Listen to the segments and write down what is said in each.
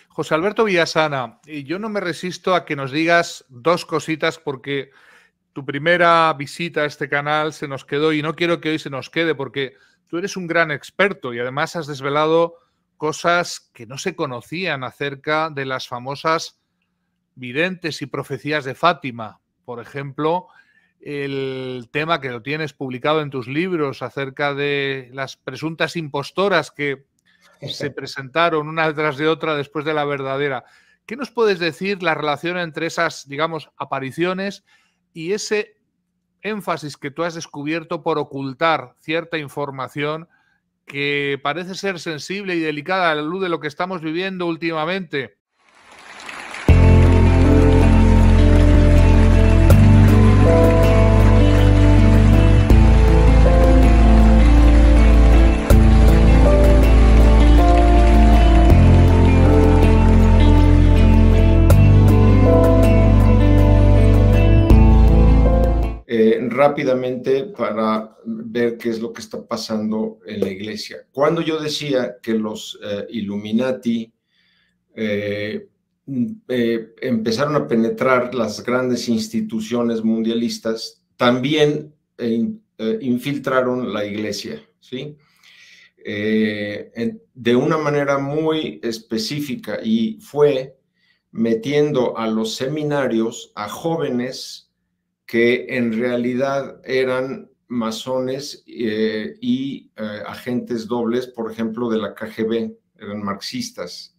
José Alberto Villasana, y yo no me resisto a que nos digas dos cositas porque tu primera visita a este canal se nos quedó y no quiero que hoy se nos quede porque tú eres un gran experto y además has desvelado cosas que no se conocían acerca de las famosas videntes y profecías de Fátima. Por ejemplo, el tema que lo tienes publicado en tus libros acerca de las presuntas impostoras que se presentaron una tras de otra después de la verdadera. ¿Qué nos puedes decir la relación entre esas, digamos, apariciones y ese énfasis que tú has descubierto por ocultar cierta información que parece ser sensible y delicada a la luz de lo que estamos viviendo últimamente? Rápidamente para ver qué es lo que está pasando en la iglesia. Cuando yo decía que los Illuminati empezaron a penetrar las grandes instituciones mundialistas, también infiltraron la iglesia, ¿sí? De una manera muy específica, y fue metiendo a los seminarios a jóvenes que en realidad eran masones y agentes dobles, por ejemplo, de la KGB, eran marxistas.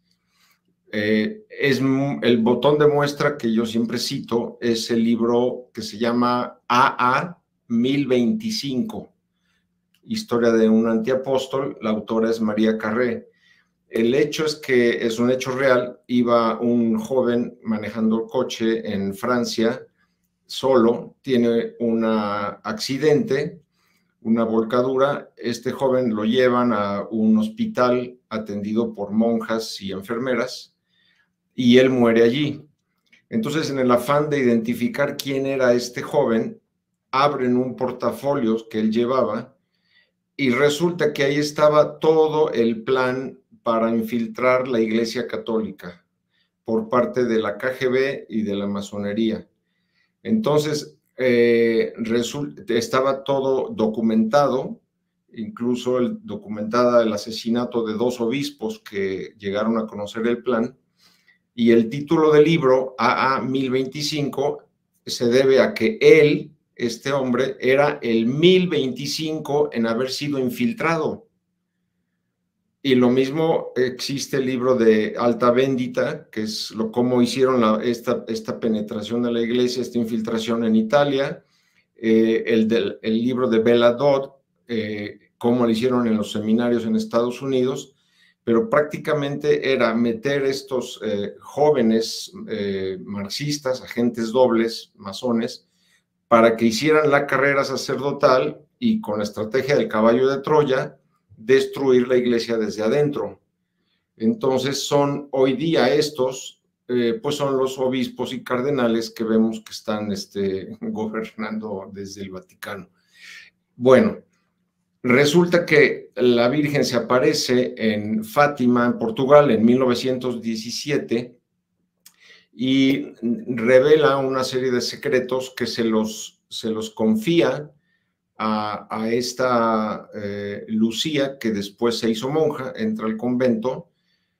El botón de muestra que yo siempre cito es el libro que se llama AA 1025, Historia de un antiapóstol. La autora es María Carré. El hecho es que es un hecho real. Iba un joven manejando el coche en Francia, solo, tiene un accidente, una volcadura. Este joven lo llevan a un hospital atendido por monjas y enfermeras y él muere allí. Entonces, en el afán de identificar quién era este joven, abren un portafolio que él llevaba y resulta que ahí estaba todo el plan para infiltrar la Iglesia Católica por parte de la KGB y de la masonería. Entonces, estaba todo documentado, incluso documentada el asesinato de 2 obispos que llegaron a conocer el plan, y el título del libro, AA 1025, se debe a que él, este hombre, era el 1025 en haber sido infiltrado. Y lo mismo existe el libro de Alta Vendita, que es cómo hicieron esta penetración de la iglesia, esta infiltración en Italia, el libro de Bella Dodd, cómo lo hicieron en los seminarios en Estados Unidos, pero prácticamente era meter estos jóvenes marxistas, agentes dobles, masones, para que hicieran la carrera sacerdotal y con la estrategia del caballo de Troya, destruir la iglesia desde adentro. Entonces son hoy día estos, pues son los obispos y cardenales que vemos que están gobernando desde el Vaticano. Bueno, resulta que la Virgen se aparece en Fátima, en Portugal, en 1917 y revela una serie de secretos que se los confía a esta Lucía, que después se hizo monja, entra al convento.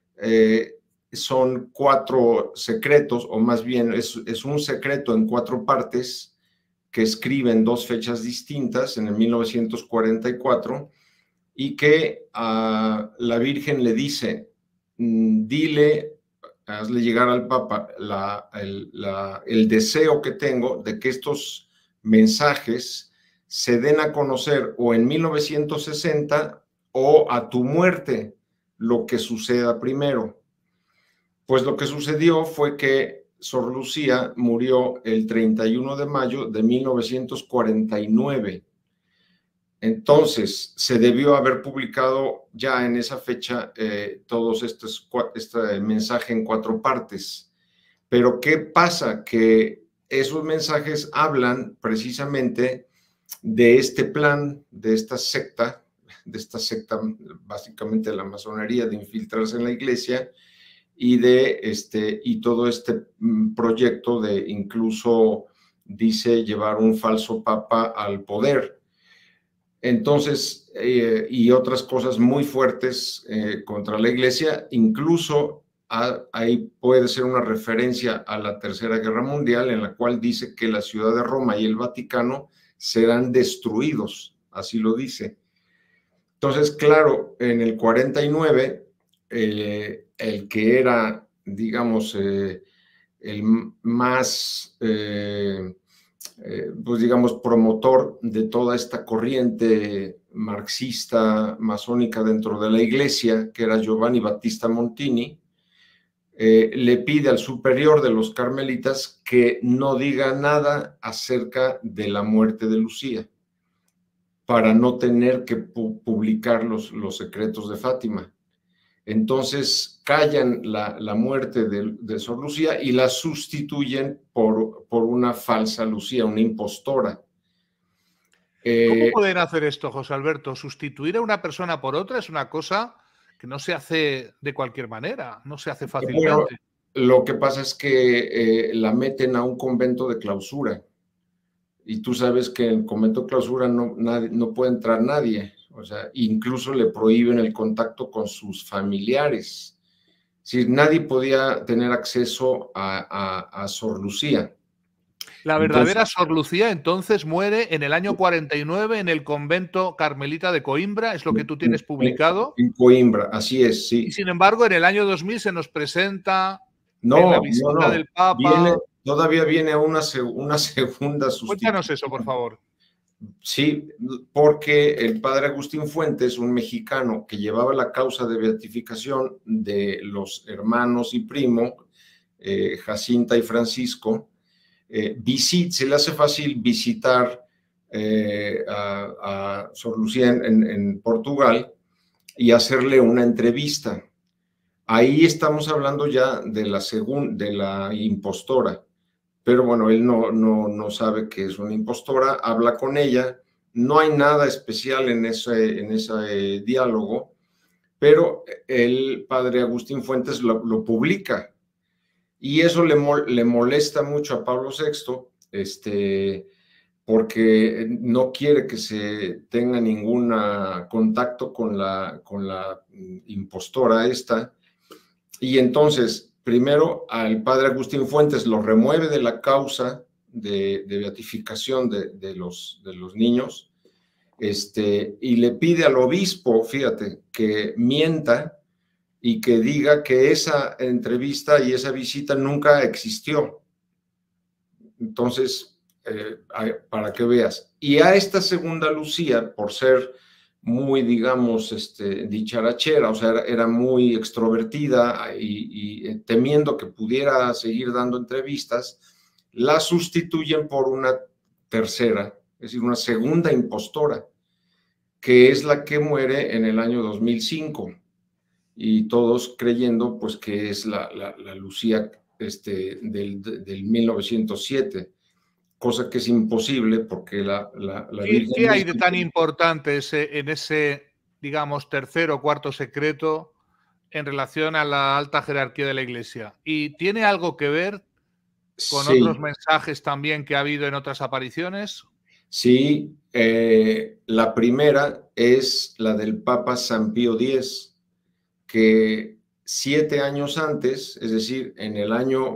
Son 4 secretos, o más bien es un secreto en 4 partes que escribe en 2 fechas distintas, en el 1944, y que a la Virgen le dice, dile, hazle llegar al Papa el deseo que tengo de que estos mensajes se den a conocer o en 1960 o a tu muerte, lo que suceda primero. Pues lo que sucedió fue que Sor Lucía murió el 31 de mayo de 1949. Entonces, se debió haber publicado ya en esa fecha todos este mensaje en 4 partes. Pero ¿qué pasa? Que esos mensajes hablan precisamente de este plan, de esta secta básicamente la masonería, de infiltrarse en la iglesia, y todo este proyecto de incluso, dice, llevar un falso papa al poder. Entonces, y otras cosas muy fuertes contra la Iglesia, incluso ahí puede ser una referencia a la Tercera Guerra Mundial, en la cual dice que la ciudad de Roma y el Vaticano serán destruidos, así lo dice. Entonces, claro, en el 49, el que era, digamos, el más, pues digamos, promotor de toda esta corriente marxista, masónica dentro de la Iglesia, que era Giovanni Battista Montini, le pide al superior de los carmelitas que no diga nada acerca de la muerte de Lucía, para no tener que publicar los secretos de Fátima. Entonces callan la muerte de Sor Lucía y la sustituyen por una falsa Lucía, una impostora. ¿Cómo pueden hacer esto, José Alberto? Sustituir a una persona por otra es una cosa que no se hace de cualquier manera, no se hace fácilmente. Bueno, lo que pasa es que la meten a un convento de clausura. Y tú sabes que en el convento de clausura no puede entrar nadie. O sea, incluso le prohíben el contacto con sus familiares. Si nadie podía tener acceso a Sor Lucía. La verdadera Sor Lucía entonces muere en el año 49 en el convento carmelita de Coimbra, es lo que tú tienes publicado. En Coimbra, así es, sí. Y sin embargo, en el año 2000 se nos presenta en la visita del Papa. Todavía viene una segunda sustitución. Cuéntanos eso, por favor. Sí, porque el padre Agustín Fuentes, un mexicano que llevaba la causa de beatificación de los hermanos y primo, Jacinta y Francisco, se le hace fácil visitar a Sor Lucía en Portugal y hacerle una entrevista. Ahí estamos hablando ya de la impostora. Pero bueno, él no sabe que es una impostora, habla con ella, no hay nada especial en ese diálogo, pero el padre Agustín Fuentes lo publica, y eso le molesta mucho a Pablo VI, porque no quiere que se tenga ningún contacto con la impostora esta, y entonces primero al padre Agustín Fuentes lo remueve de la causa de beatificación de los niños, y le pide al obispo, fíjate, que mienta y que diga que esa entrevista y esa visita nunca existió. Entonces, para que veas. Y a esta segunda Lucía, por ser muy, digamos, dicharachera, o sea, era muy extrovertida y temiendo que pudiera seguir dando entrevistas, la sustituyen por una tercera, es decir, una segunda impostora, que es la que muere en el año 2005, y todos creyendo pues que es la Lucía del 1907. Cosa que es imposible porque la Virgen... ¿Qué hay de tan importante en ese, digamos, tercer o cuarto secreto en relación a la alta jerarquía de la Iglesia? ¿Y tiene algo que ver con otros mensajes también que ha habido en otras apariciones? Sí, la primera es la del Papa San Pío X, que 7 años antes, es decir, en el año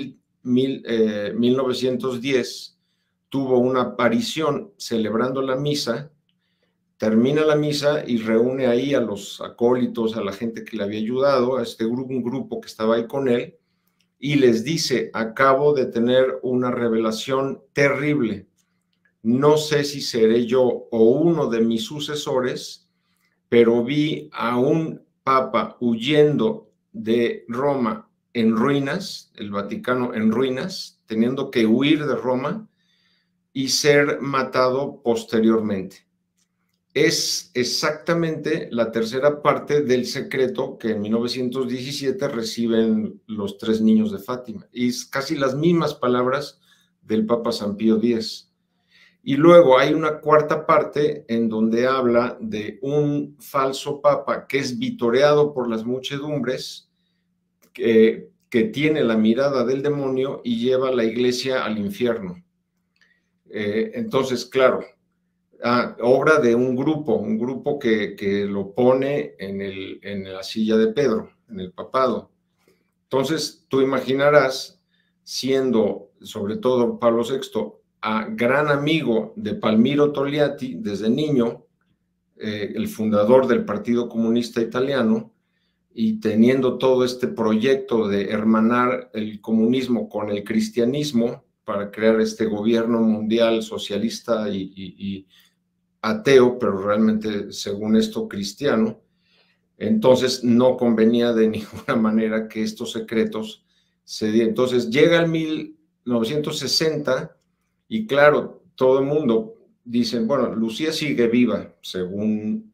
1910, tuvo una aparición celebrando la misa, termina la misa y reúne ahí a los acólitos, a la gente que le había ayudado, a un grupo que estaba ahí con él, y les dice: acabo de tener una revelación terrible, no sé si seré yo o uno de mis sucesores, pero vi a un papa huyendo de Roma en ruinas, el Vaticano en ruinas, teniendo que huir de Roma y ser matado posteriormente. Es exactamente la tercera parte del secreto que en 1917 reciben los 3 niños de Fátima, y es casi las mismas palabras del Papa San Pío X. Y luego hay una cuarta parte en donde habla de un falso papa que es vitoreado por las muchedumbres, que tiene la mirada del demonio y lleva a la iglesia al infierno. Entonces, claro, obra de un grupo que lo pone en la silla de Pedro, en el papado. Entonces, tú imaginarás, siendo sobre todo Pablo VI, gran amigo de Palmiro Togliatti desde niño, el fundador del Partido Comunista Italiano, y teniendo todo este proyecto de hermanar el comunismo con el cristianismo para crear este gobierno mundial socialista y ateo, pero realmente, según esto, cristiano. Entonces no convenía de ninguna manera que estos secretos se dieran. Entonces llega el 1960 y claro, todo el mundo dice, bueno, Lucía sigue viva, según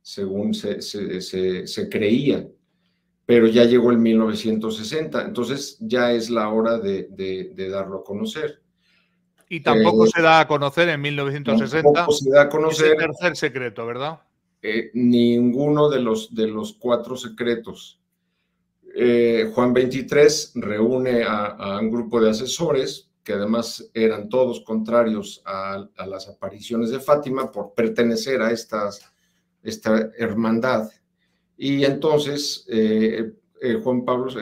se creía, pero ya llegó el 1960, entonces ya es la hora de darlo a conocer. Y tampoco se da a conocer en 1960 tampoco se da a conocer ese tercer secreto, ¿verdad? Ninguno de los 4 secretos. Juan XXIII reúne a un grupo de asesores, que además eran todos contrarios a las apariciones de Fátima por pertenecer a esta hermandad. Y entonces Juan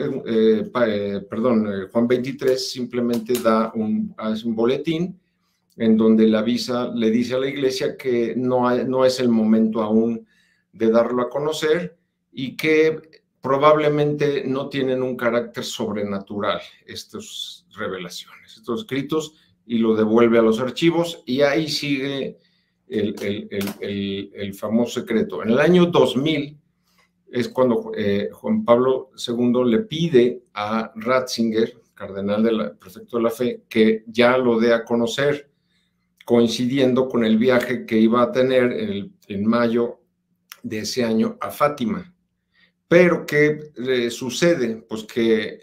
XXIII simplemente hace un boletín en donde le dice a la iglesia que no es el momento aún de darlo a conocer y que probablemente no tienen un carácter sobrenatural estas revelaciones, estos escritos, y lo devuelve a los archivos, y ahí sigue el famoso secreto. En el año 2000 es cuando Juan Pablo II le pide a Ratzinger, cardenal prefecto de la fe, que ya lo dé a conocer, coincidiendo con el viaje que iba a tener en mayo de ese año a Fátima. Pero ¿qué sucede? Pues que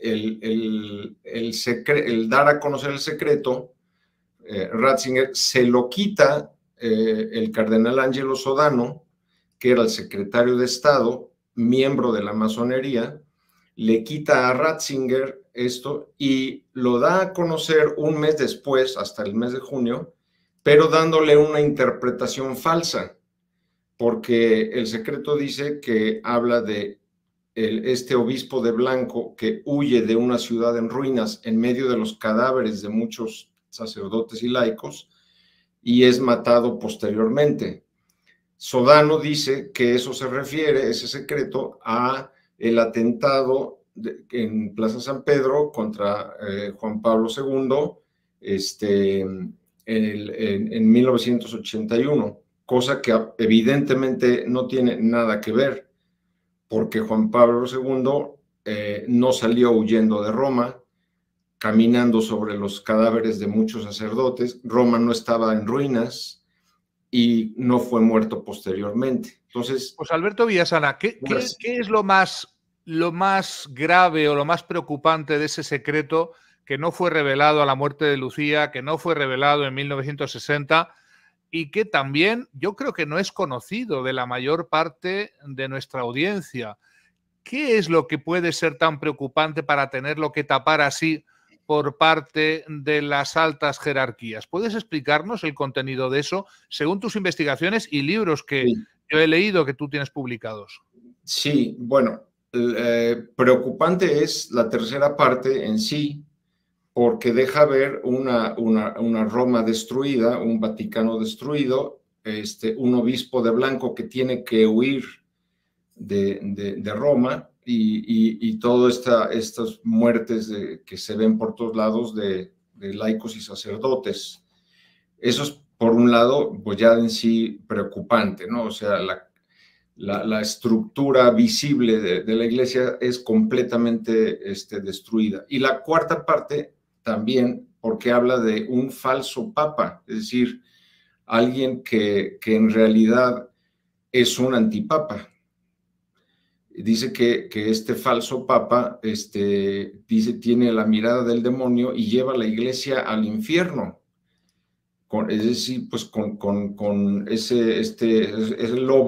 el dar a conocer el secreto, Ratzinger se lo quita el cardenal Angelo Sodano, que era el secretario de Estado, miembro de la masonería, le quita a Ratzinger esto y lo da a conocer un mes después, hasta el mes de junio, pero dándole una interpretación falsa, porque el secreto dice que habla de este obispo de blanco que huye de una ciudad en ruinas en medio de los cadáveres de muchos sacerdotes y laicos y es matado posteriormente. Sodano dice que eso se refiere, ese secreto, a el atentado en Plaza San Pedro contra Juan Pablo II en 1981, cosa que evidentemente no tiene nada que ver, porque Juan Pablo II no salió huyendo de Roma, caminando sobre los cadáveres de muchos sacerdotes. Roma no estaba en ruinas y no fue muerto posteriormente. Entonces, pues Alberto Villasana, ¿qué es lo más grave o lo más preocupante de ese secreto que no fue revelado a la muerte de Lucía, que no fue revelado en 1960 y que también yo creo que no es conocido de la mayor parte de nuestra audiencia? ¿Qué es lo que puede ser tan preocupante para tenerlo que tapar así por parte de las altas jerarquías? ¿Puedes explicarnos el contenido de eso según tus investigaciones y libros que sí, yo he leído que tú tienes publicados? Sí, bueno, preocupante es la tercera parte en sí, porque deja ver una Roma destruida, un Vaticano destruido, un obispo de blanco que tiene que huir de Roma y todas estas muertes que se ven por todos lados de laicos y sacerdotes. Eso es, por un lado, pues ya en sí preocupante, ¿no? O sea, la estructura visible de la iglesia es completamente destruida. Y la cuarta parte también, porque habla de un falso papa, es decir, alguien que en realidad es un antipapa. Dice que este falso papa tiene la mirada del demonio y lleva a la iglesia al infierno. Es decir, pues con ese lobo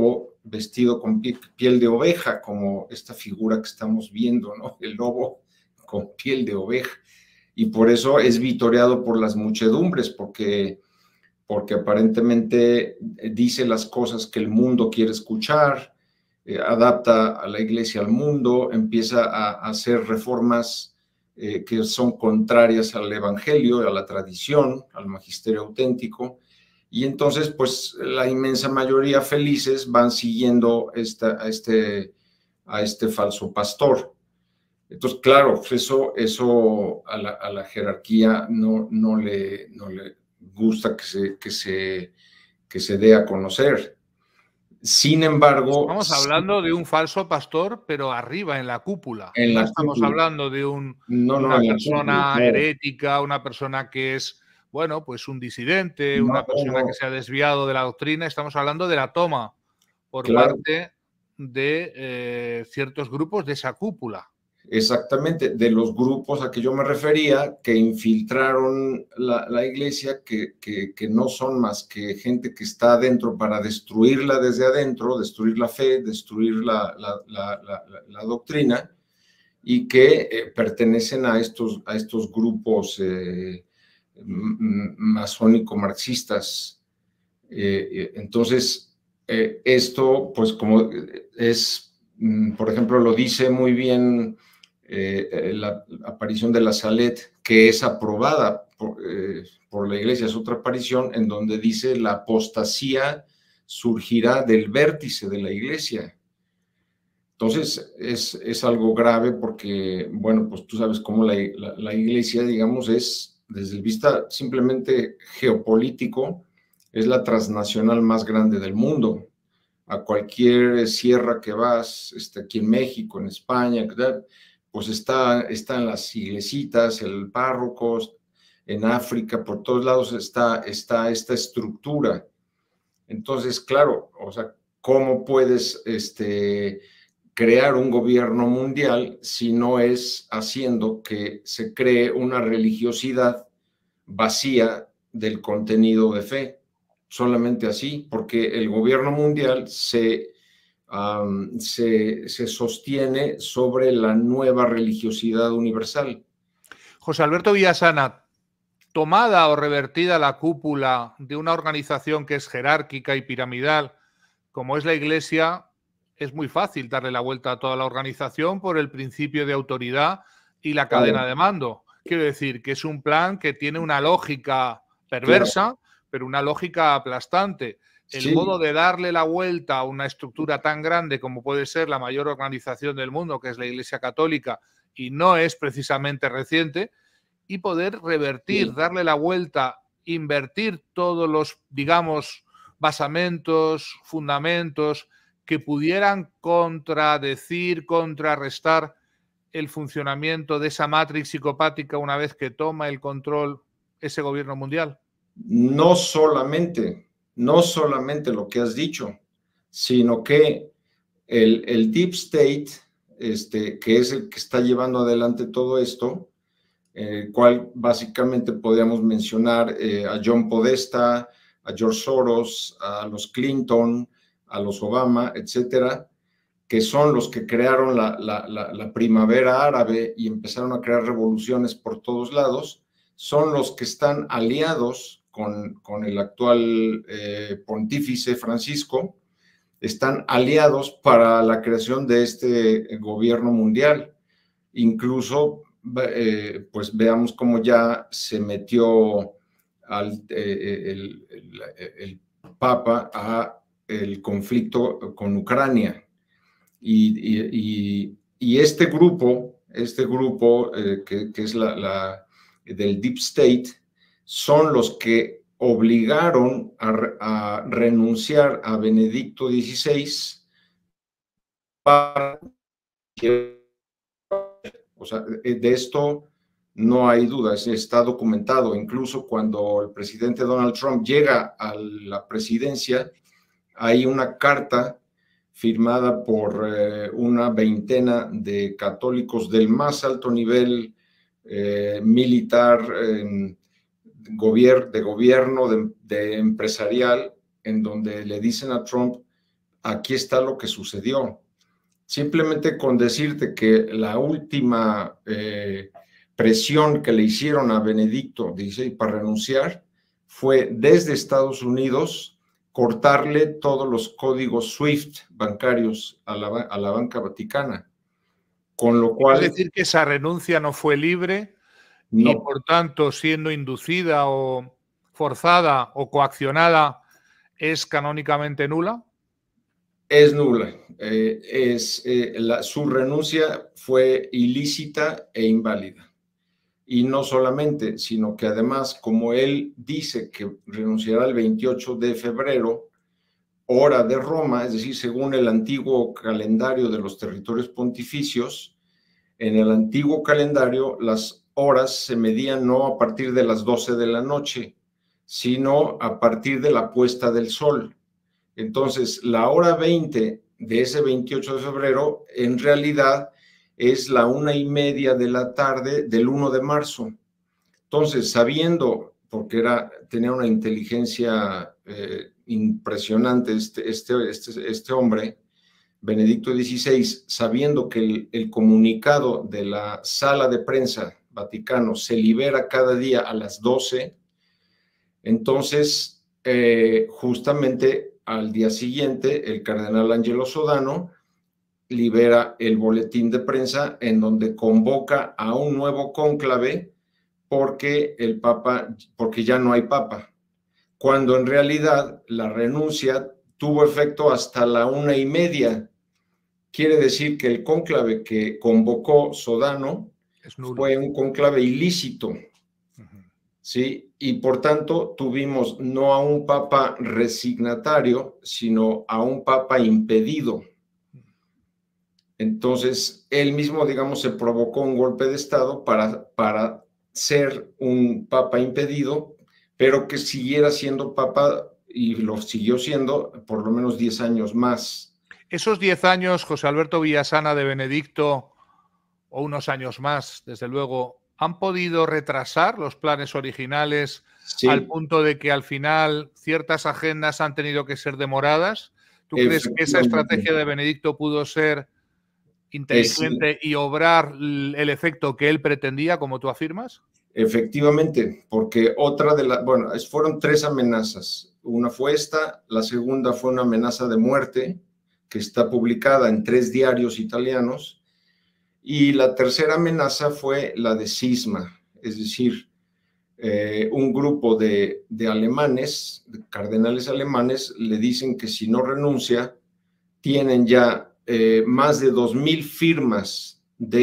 vestido con piel de oveja, como esta figura que estamos viendo, ¿no? El lobo con piel de oveja. Y por eso es vitoreado por las muchedumbres, porque aparentemente dice las cosas que el mundo quiere escuchar, adapta a la iglesia al mundo, empieza a hacer reformas que son contrarias al evangelio, a la tradición, al magisterio auténtico, y entonces pues la inmensa mayoría felices van siguiendo a este falso pastor. Entonces, claro, eso a la jerarquía no le gusta que se dé a conocer. Sin embargo... Estamos hablando de un falso pastor, pero arriba, en la cúpula. En no la estamos cúpula. hablando de No, una en la persona cúpula, herética, una persona que es, bueno, pues un disidente, una persona que se ha desviado de la doctrina. Estamos hablando de la toma por parte de ciertos grupos de esa cúpula. Exactamente, de los grupos a que yo me refería, que infiltraron la iglesia, que no son más que gente que está adentro para destruirla desde adentro, destruir la fe, destruir la doctrina, y que pertenecen a estos grupos masónico-marxistas. Entonces, esto, pues como es, por ejemplo, lo dice muy bien la aparición de la Salet, que es aprobada por la iglesia, es otra aparición en donde dice la apostasía surgirá del vértice de la iglesia. Entonces es algo grave porque, bueno, pues tú sabes cómo la iglesia, digamos, es desde el vista simplemente geopolítico, es la transnacional más grande del mundo. A cualquier sierra que vas, aquí en México, en España, pues están las iglesitas, el párroco, en África, por todos lados está esta estructura. Entonces, claro, o sea, ¿cómo puedes crear un gobierno mundial si no es haciendo que se cree una religiosidad vacía del contenido de fe? Solamente así, porque el gobierno mundial se sostiene sobre la nueva religiosidad universal. José Alberto Villasana, tomada o revertida la cúpula de una organización que es jerárquica y piramidal, como es la Iglesia, es muy fácil darle la vuelta a toda la organización por el principio de autoridad y la cadena de mando. Quiero decir que es un plan que tiene una lógica perversa, pero una lógica aplastante. El modo de darle la vuelta a una estructura tan grande como puede ser la mayor organización del mundo, que es la Iglesia Católica, y no es precisamente reciente, y poder revertir, darle la vuelta, invertir todos los, digamos, basamentos, fundamentos que pudieran contradecir, contrarrestar el funcionamiento de esa matrix psicopática una vez que toma el control ese gobierno mundial. No solamente lo que has dicho, sino que el Deep State, que es el que está llevando adelante todo esto, cual básicamente podríamos mencionar a John Podesta, a George Soros, a los Clinton, a los Obama, etcétera, que son los que crearon la primavera árabe y empezaron a crear revoluciones por todos lados, son los que están aliados con el actual pontífice Francisco, están aliados para la creación de este gobierno mundial. Incluso pues veamos cómo ya se metió el Papa a el conflicto con Ucrania. Y este grupo que es del Deep State, son los que obligaron a renunciar a Benedicto XVI para... O sea, de esto no hay duda, está documentado. Incluso cuando el presidente Donald Trump llega a la presidencia, hay una carta firmada por una veintena de católicos del más alto nivel militar, de gobierno, de empresarial, en donde le dicen a Trump: aquí está lo que sucedió. Simplemente con decirte que la última presión que le hicieron a Benedicto XVI para renunciar fue desde Estados Unidos cortarle todos los códigos SWIFT bancarios a la banca vaticana. Con lo cual... Es decir, que esa renuncia no fue libre no, y, por tanto, siendo inducida o forzada o coaccionada, ¿es canónicamente nula? Es nula. Su renuncia fue ilícita e inválida. Y no solamente, sino que además, como él dice que renunciará el 28 de febrero, hora de Roma, es decir, según el antiguo calendario de los territorios pontificios, en el antiguo calendario las horas se medían no a partir de las 12 de la noche, sino a partir de la puesta del sol. Entonces, la hora 20 de ese 28 de febrero, en realidad, es la 1:30 de la tarde del 1 de marzo. Entonces, sabiendo, porque tenía una inteligencia impresionante este hombre, Benedicto XVI, sabiendo que el comunicado de la sala de prensa Vaticano se libera cada día a las 12, entonces, justamente al día siguiente, el cardenal Angelo Sodano libera el boletín de prensa en donde convoca a un nuevo cónclave porque ya no hay papa, cuando en realidad la renuncia tuvo efecto hasta la 1:30. Quiere decir que el cónclave que convocó Sodano fue un cónclave ilícito, ¿sí? Y por tanto tuvimos no a un papa resignatario, sino a un papa impedido. Entonces, él mismo, digamos, se provocó un golpe de Estado para ser un papa impedido, pero que siguiera siendo papa, y lo siguió siendo por lo menos 10 años más. Esos 10 años, José Alberto Villasana, de Benedicto, o unos años más, desde luego, ¿han podido retrasar los planes originales al punto de que al final ciertas agendas han tenido que ser demoradas? ¿Tú crees que esa estrategia de Benedicto pudo ser inteligente y obrar el efecto que él pretendía, como tú afirmas? Efectivamente, porque fueron 3 amenazas. Una fue esta, la segunda fue una amenaza de muerte que está publicada en 3 diarios italianos, y la tercera amenaza fue la de cisma, es decir, un grupo de alemanes, de cardenales alemanes, le dicen que si no renuncia, tienen ya más de 2,000 firmas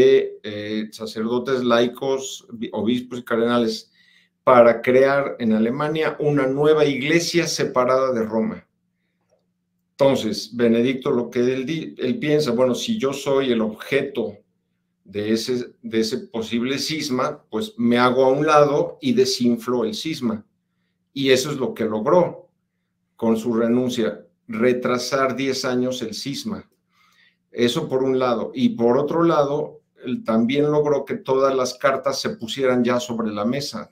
de sacerdotes laicos, obispos y cardenales para crear en Alemania una nueva iglesia separada de Roma. Entonces, Benedicto, lo que él piensa, bueno, si yo soy el objeto de ese posible cisma, pues me hago a un lado y desinflo el cisma. Y eso es lo que logró con su renuncia, retrasar 10 años el cisma. Eso por un lado. Y por otro lado, él también logró que todas las cartas se pusieran ya sobre la mesa,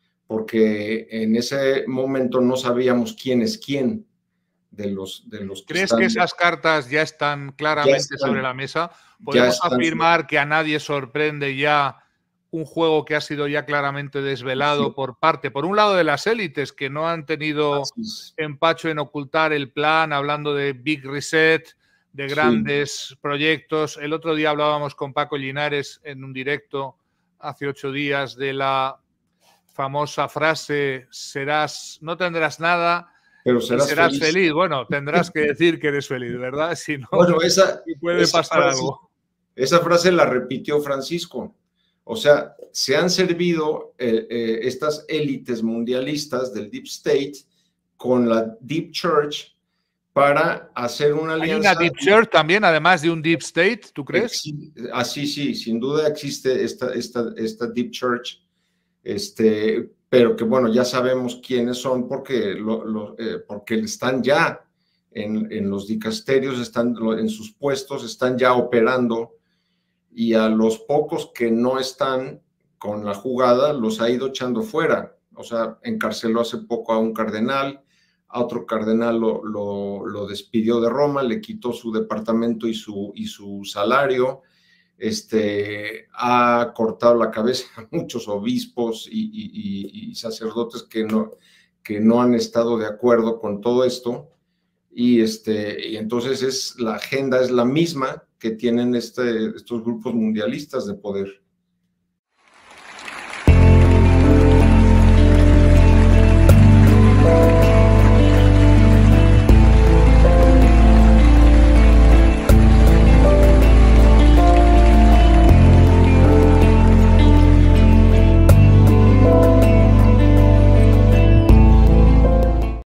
porque en ese momento no sabíamos quién es quién de los ¿Crees que esas cartas ya están claramente sobre la mesa? ¿Podemos afirmar que a nadie sorprende ya un juego que ha sido ya claramente desvelado por un lado de las élites, que no han tenido empacho en ocultar el plan, hablando de Big Reset, de grandes proyectos? El otro día hablábamos con Paco Linares en un directo hace 8 días de la famosa frase: no tendrás nada, pero serás feliz. Bueno, tendrás que decir que eres feliz, ¿verdad? Si no, bueno, puede pasar algo. Esa frase la repitió Francisco. O sea, se han servido estas élites mundialistas del Deep State con la Deep Church para hacer una alianza. ¿Hay una Deep Church también, además de un Deep State, tú crees? Sí, sin duda existe esta Deep Church, pero que bueno, ya sabemos quiénes son porque están ya en los dicasterios, están en sus puestos, están ya operando, y a los pocos que no están con la jugada los ha ido echando fuera. O sea, encarceló hace poco a un cardenal, a otro cardenal lo despidió de Roma, le quitó su departamento y su salario, ha cortado la cabeza a muchos obispos y sacerdotes que no han estado de acuerdo con todo esto, y entonces la agenda es la misma que tienen estos grupos mundialistas de poder.